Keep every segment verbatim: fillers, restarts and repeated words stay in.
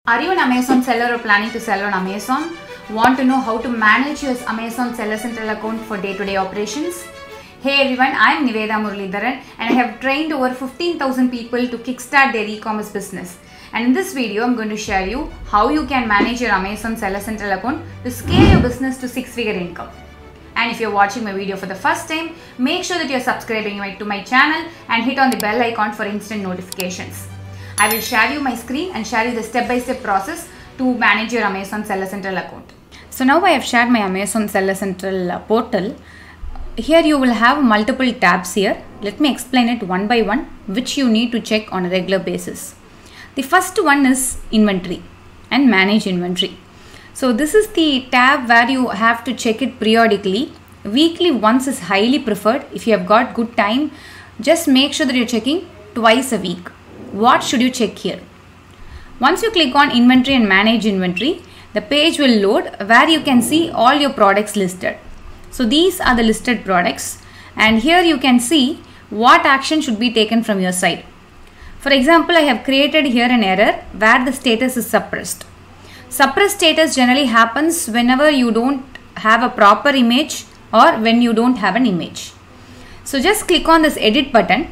Are you an Amazon seller or planning to sell on Amazon? Want to know how to manage your Amazon Seller Central account for day-to-day operations? Hey everyone, I am Niveda Muralidharan and I have trained over fifteen thousand people to kickstart their e-commerce business. And in this video, I am going to share you how you can manage your Amazon Seller Central account to scale your business to six-figure income. And if you're watching my video for the first time, make sure that you're subscribing to my channel and hit on the bell icon for instant notifications. I will share you my screen and share you the step-by-step process to manage your Amazon Seller Central account. So now I have shared my Amazon Seller Central uh, portal. Here you will have multiple tabs here. Let me explain it one by one, which you need to check on a regular basis. The first one is inventory and manage inventory. So this is the tab where you have to check it periodically. Weekly once is highly preferred. If you have got good time, just make sure that you're checking twice a week. What should you check here? Once you click on inventory and manage inventory, the page will load where you can see all your products listed. So these are the listed products, and here you can see what action should be taken from your side. For example, I have created here an error where the status is suppressed. Suppressed status generally happens whenever you don't have a proper image or when you don't have an image. So just click on this edit button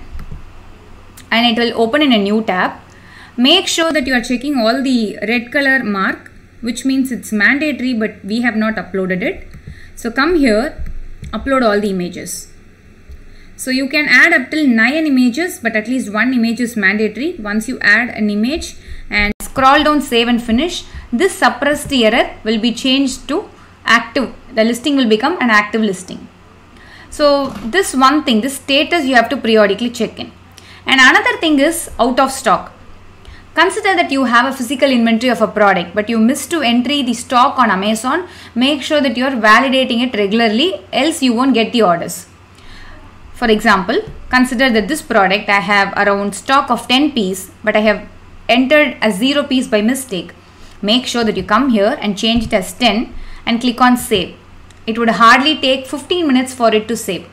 and it will open in a new tab. Make sure that you are checking all the red color mark, which means it's mandatory but we have not uploaded it. So come here, upload all the images. So you can add up till nine images, but at least one image is mandatory. Once you add an image and scroll down, save and finish, this suppressed error will be changed to active. The listing will become an active listing. So this one thing, this status you have to periodically check in. And another thing is out of stock. Consider that you have a physical inventory of a product, but you missed to enter the stock on Amazon. Make sure that you are validating it regularly, else you won't get the orders. For example, consider that this product I have around stock of ten pieces, but I have entered as zero piece by mistake. Make sure that you come here and change it as ten and click on save. It would hardly take fifteen minutes for it to save.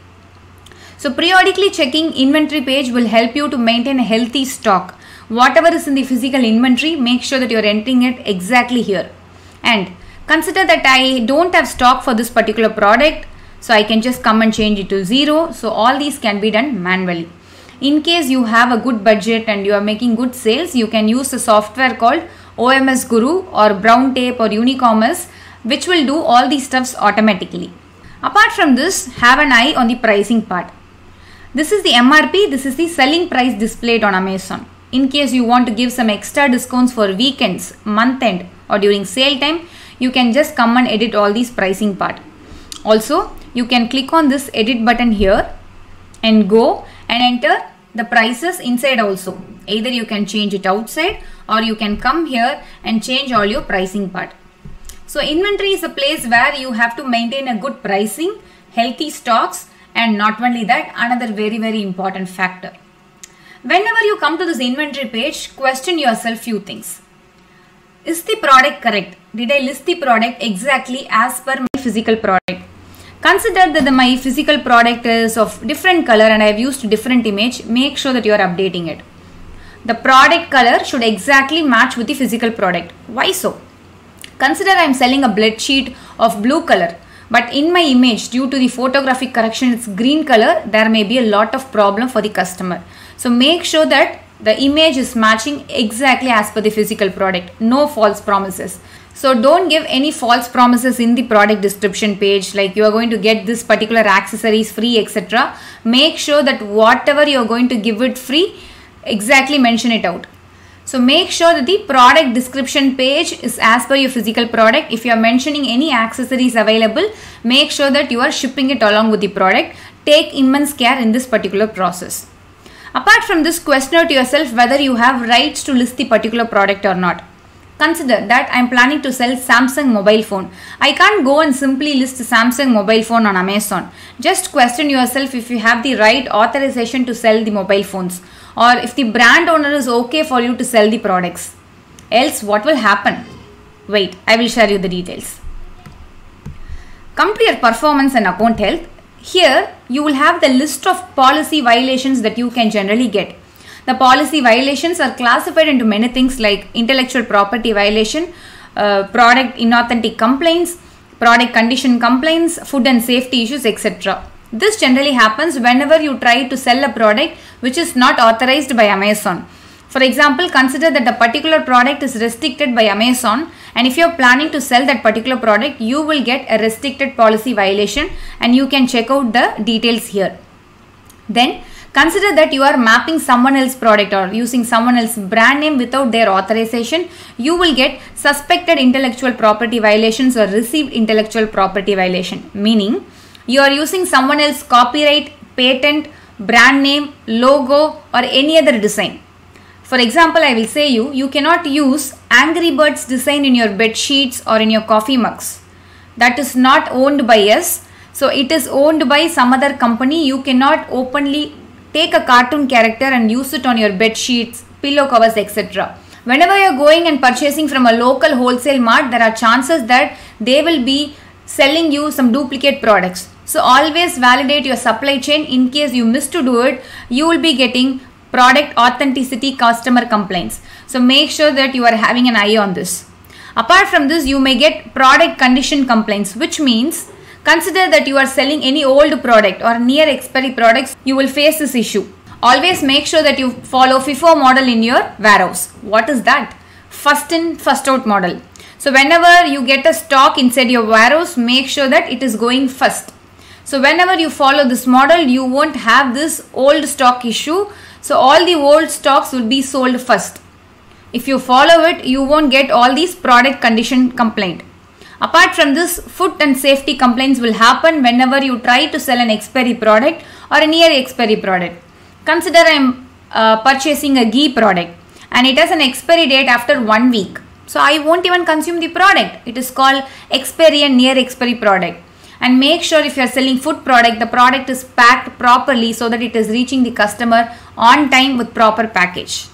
So periodically checking inventory page will help you to maintain a healthy stock. Whatever is in the physical inventory, make sure that you are entering it exactly here. And consider that I don't have stock for this particular product, so I can just come and change it to zero. So all these can be done manually. In case you have a good budget and you are making good sales, you can use a software called O M S Guru or Brown Tape or Unicommerce, which will do all these stuffs automatically. Apart from this, have an eye on the pricing part. This is the M R P, this is the selling price displayed on Amazon. In case you want to give some extra discounts for weekends, month end or during sale time, you can just come and edit all these pricing part. Also, you can click on this edit button here and go and enter the prices inside also. Either you can change it outside or you can come here and change all your pricing part. So inventory is a place where you have to maintain a good pricing, healthy stocks, and not only that, another very very important factor. Whenever you come to this inventory page, question yourself few things. Is the product correct? Did I list the product exactly as per my physical product? Consider that the, my physical product is of different color and I have used different image. Make sure that you are updating it. The product color should exactly match with the physical product. Why so? Consider I am selling a bled sheet of blue color, but in my image, due to the photographic correction, it's green color. There may be a lot of problem for the customer. So make sure that the image is matching exactly as per the physical product. No false promises. So don't give any false promises in the product description page, like you are going to get this particular accessories free, et cetera. Make sure that whatever you are going to give it free, exactly mention it out. So make sure that the product description page is as per your physical product. If you are mentioning any accessories available, make sure that you are shipping it along with the product. Take immense care in this particular process. Apart from this, question out to yourself whether you have rights to list the particular product or not. Consider that I am planning to sell Samsung mobile phone. I can't go and simply list Samsung mobile phone on Amazon. Just question yourself if you have the right authorization to sell the mobile phones, or if the brand owner is okay for you to sell the products. Else what will happen? Wait, I will share you the details. Come to your performance and account health. Here you will have the list of policy violations that you can generally get. The policy violations are classified into many things like intellectual property violation, uh, product inauthentic complaints, product condition complaints, food and safety issues, et cetera. This generally happens whenever you try to sell a product which is not authorized by Amazon. For example, consider that a particular product is restricted by Amazon, and if you are planning to sell that particular product, you will get a restricted policy violation, and you can check out the details here. Then consider that you are mapping someone else's product or using someone else's brand name without their authorization. You will get suspected intellectual property violations or received intellectual property violation, meaning you are using someone else's copyright, patent, brand name, logo or any other design. For example, I will say you, you cannot use Angry Birds design in your bed sheets or in your coffee mugs. That is not owned by us. So it is owned by some other company. You cannot openly take a cartoon character and use it on your bed sheets, pillow covers, et cetera. Whenever you are going and purchasing from a local wholesale mart, there are chances that they will be selling you some duplicate products. So always validate your supply chain. In case you miss to do it, you will be getting product authenticity customer complaints. So make sure that you are having an eye on this. Apart from this, you may get product condition complaints, which means consider that you are selling any old product or near expiry products, you will face this issue. Always make sure that you follow FIFO model in your warehouse. What is that? First in, first out model. So whenever you get a stock inside your warehouse, make sure that it is going first. So whenever you follow this model, you won't have this old stock issue. So all the old stocks will be sold first. If you follow it, you won't get all these product condition complaint. Apart from this, food and safety complaints will happen whenever you try to sell an expiry product or a near expiry product. Consider I am uh, purchasing a ghee product and it has an expiry date after one week. So I won't even consume the product. It is called expiry and near expiry product. And make sure if you are selling food product, the product is packed properly so that it is reaching the customer on time with proper package.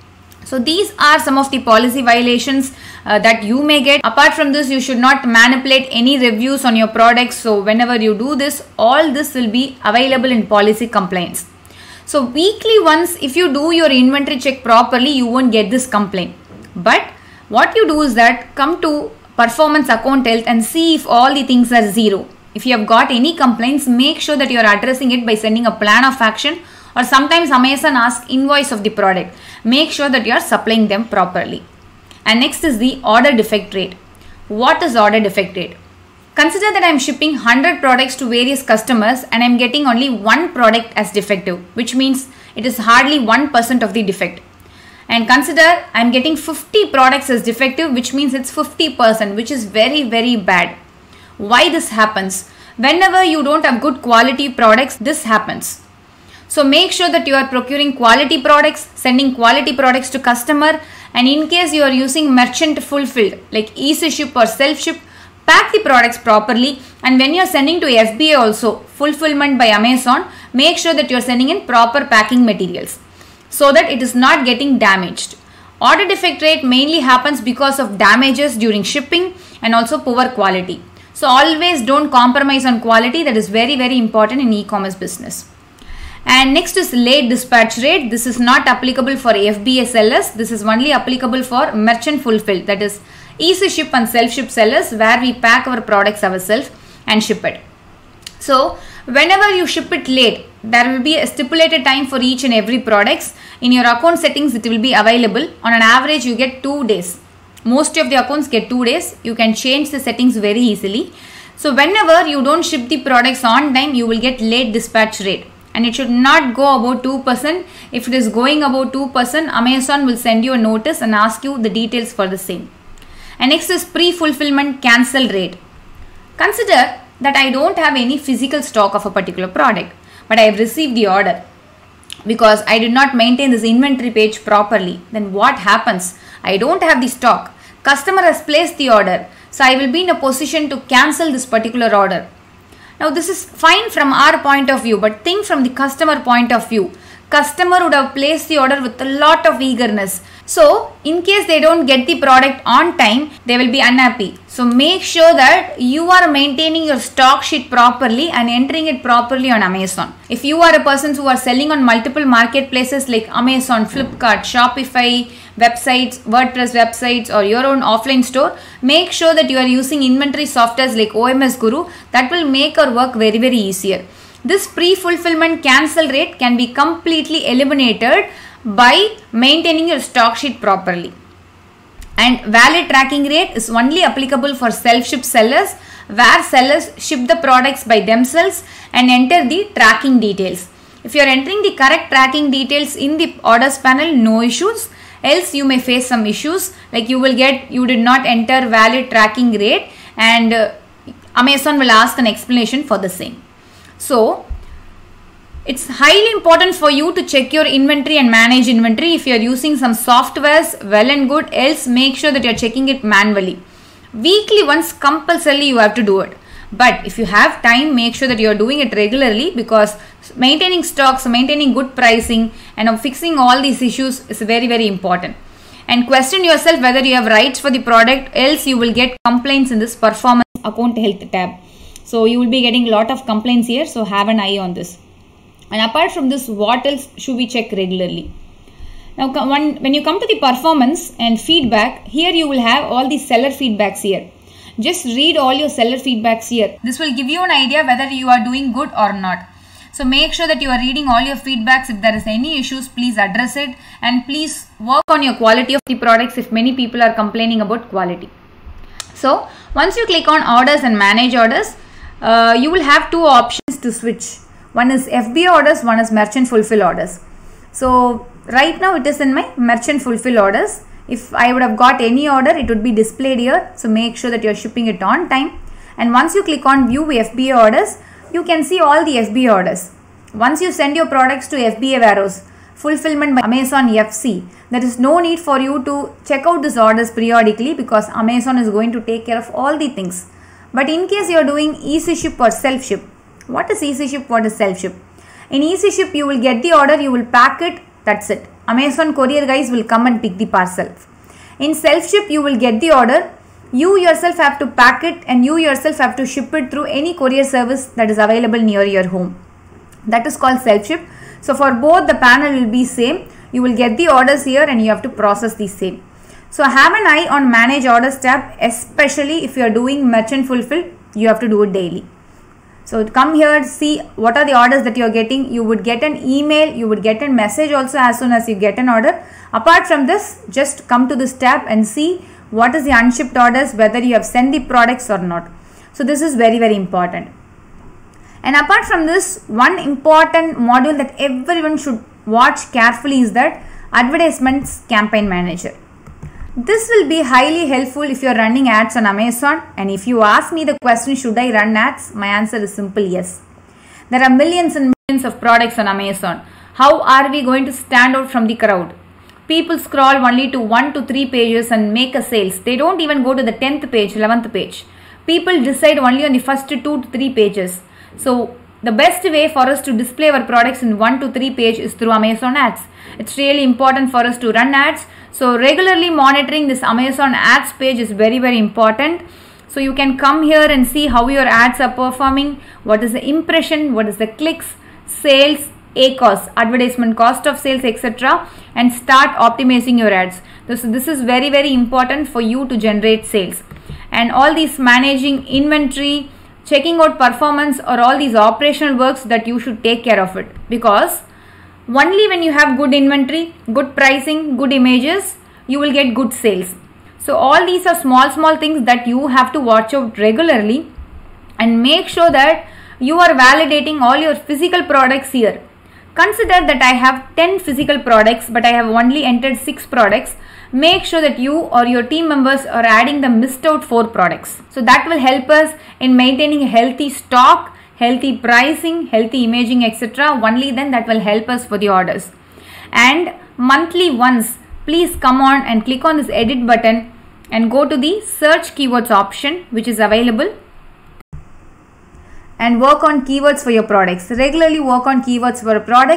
So these are some of the policy violations uh, that you may get. Apart from this, you should not manipulate any reviews on your products. So whenever you do this, all this will be available in policy complaints. So weekly once, if you do your inventory check properly, you won't get this complaint. But what you do is that come to performance account health and see if all the things are zero. If you have got any complaints, make sure that you are addressing it by sending a plan of action, or sometimes Amazon asks invoice of the product. Make sure that you are supplying them properly. And next is the order defect rate. What is order defect rate? Consider that I am shipping one hundred products to various customers and I am getting only one product as defective, which means it is hardly one percent of the defect. And consider I am getting fifty products as defective, which means it's fifty percent, which is very, very bad. Why this happens? Whenever you don't have good quality products, this happens. So make sure that you are procuring quality products, sending quality products to customer, and in case you are using merchant fulfilled like easy ship or self ship, pack the products properly. And when you are sending to F B A also, fulfillment by Amazon, make sure that you are sending in proper packing materials so that it is not getting damaged. Order defect rate mainly happens because of damages during shipping and also poor quality. So always don't compromise on quality. That is very, very important in e-commerce business. And next is late dispatch rate. This is not applicable for F B A sellers. This is only applicable for merchant fulfilled, that is easy ship and self ship sellers, where we pack our products ourselves and ship it. So whenever you ship it late, there will be a stipulated time for each and every products. In your account settings, it will be available. On an average, you get two days. Most of the accounts get two days. You can change the settings very easily. So whenever you don't ship the products on time, you will get late dispatch rate. And it should not go above two percent. If it is going above two percent, Amazon will send you a notice and ask you the details for the same. And next is pre-fulfillment cancel rate. Consider that I don't have any physical stock of a particular product, but I have received the order because I did not maintain this inventory page properly. Then what happens? I don't have the stock. Customer has placed the order. So I will be in a position to cancel this particular order. Now this is fine from our point of view, but think from the customer point of view. customer would have placed the order with a lot of eagerness. So in case they don't get the product on time, they will be unhappy. So make sure that you are maintaining your stock sheet properly and entering it properly on Amazon. If you are a person who are selling on multiple marketplaces like Amazon, Flipkart, Shopify, websites, WordPress websites, or your own offline store, make sure that you are using inventory softwares like O M S Guru. That will make our work very very easier. This pre-fulfillment cancel rate can be completely eliminated by maintaining your stock sheet properly. And valid tracking rate is only applicable for self-ship sellers, where sellers ship the products by themselves and enter the tracking details. If you are entering the correct tracking details in the orders panel, no issues. Else you may face some issues, like you will get you did not enter valid tracking rate, and uh, Amazon will ask an explanation for the same. So it's highly important for you to check your inventory and manage inventory. If you are using some softwares, well and good, else make sure that you are checking it manually. Weekly once compulsorily you have to do it. But if you have time, make sure that you are doing it regularly, because maintaining stocks, maintaining good pricing and fixing all these issues is very very important. And question yourself whether you have rights for the product, else you will get complaints in this performance account health tab. So you will be getting a lot of complaints here, so have an eye on this. And apart from this, what else should we check regularly? Now when you come to the performance and feedback, here you will have all the seller feedbacks here. Just read all your seller feedbacks here. This will give you an idea whether you are doing good or not. So make sure that you are reading all your feedbacks. If there is any issues, please address it, and please work on your quality of the products if many people are complaining about quality. So once you click on orders and manage orders, uh, you will have two options to switch. One is F B A orders, one is merchant fulfill orders. So right now it is in my merchant fulfill orders. If I would have got any order, it would be displayed here. So make sure that you are shipping it on time. And once you click on view F B A orders, you can see all the F B A orders. Once you send your products to F B A warehouse, fulfillment by Amazon F C, there is no need for you to check out these orders periodically, because Amazon is going to take care of all the things. But in case you are doing easy ship or self ship, what is easy ship, what is self ship? In easy ship, you will get the order, you will pack it, that's it. Amazon courier guys will come and pick the parcel. In self ship, you will get the order, you yourself have to pack it, and you yourself have to ship it through any courier service that is available near your home. That is called self ship. So for both, the panel will be same. You will get the orders here and you have to process the same. So have an eye on manage orders tab, especially if you are doing merchant fulfill, you have to do it daily. So come here, see what are the orders that you are getting. You would get an email, you would get a message also as soon as you get an order. Apart from this, just come to this tab and see what is the unshipped orders, whether you have sent the products or not. So this is very very important. And apart from this, one important module that everyone should watch carefully is that advertisements campaign manager. This will be highly helpful if you are running ads on Amazon, and if you ask me the question, should I run ads? My answer is simple yes. There are millions and millions of products on Amazon. How are we going to stand out from the crowd? People scroll only to one to three pages and make a sales. They don't even go to the tenth page, eleventh page. People decide only on the first two to three pages. So the best way for us to display our products in one to three page is through Amazon ads. It's really important for us to run ads. So regularly monitoring this Amazon ads page is very very important. So you can come here and see how your ads are performing, what is the impression, what is the clicks, sales, A cost, advertisement cost of sales, et cetera, and start optimizing your ads. This, this is very very important for you to generate sales. And all these managing inventory, checking out performance, or all these operational works that you should take care of it, because only when you have good inventory, good pricing, good images, you will get good sales. So all these are small small things that you have to watch out regularly, and make sure that you are validating all your physical products here. Consider that I have ten physical products, but I have only entered six products. Make sure that you or your team members are adding the missed out four products. So that will help us in maintaining a healthy stock, healthy pricing, healthy imaging, et cetera. Only then that will help us for the orders. And monthly once, please come on and click on this edit button and go to the search keywords option, which is available, and work on keywords for your products. Regularly work on keywords for your products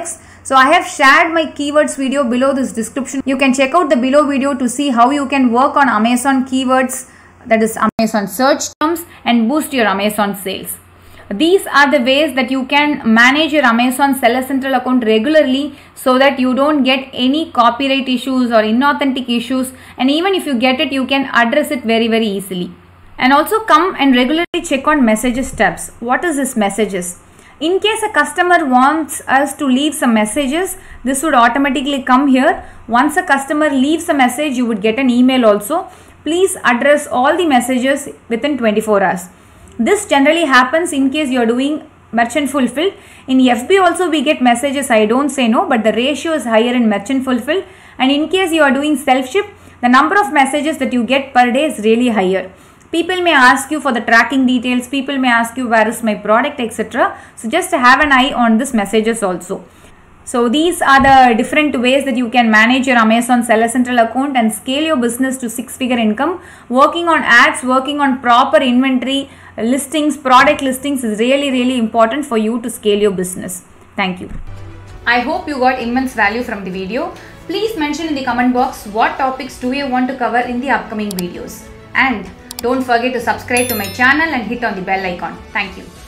So I have shared my keywords video below this description. You can check out the below video to see how you can work on Amazon keywords, that is Amazon search terms, and boost your Amazon sales. These are the ways that you can manage your Amazon Seller Central account regularly so that you don't get any copyright issues or inauthentic issues, and even if you get it, you can address it very very easily. And also come and regularly check on messages tabs. What is this messages? In case a customer wants us to leave some messages, this would automatically come here. Once a customer leaves a message, you would get an email also. Please address all the messages within twenty-four hours. This generally happens in case you are doing merchant fulfilled. In F B also we get messages, I don't say no, but the ratio is higher in merchant fulfilled. And in case you are doing self-ship, the number of messages that you get per day is really higher. People may ask you for the tracking details, people may ask you where is my product, et cetera. So just have an eye on this messages also. So these are the different ways that you can manage your Amazon Seller Central account and scale your business to six-figure income. Working on ads, working on proper inventory, listings, product listings is really really important for you to scale your business. Thank you. I hope you got immense value from the video. Please mention in the comment box what topics do you want to cover in the upcoming videos. And don't forget to subscribe to my channel and hit on the bell icon. Thank you.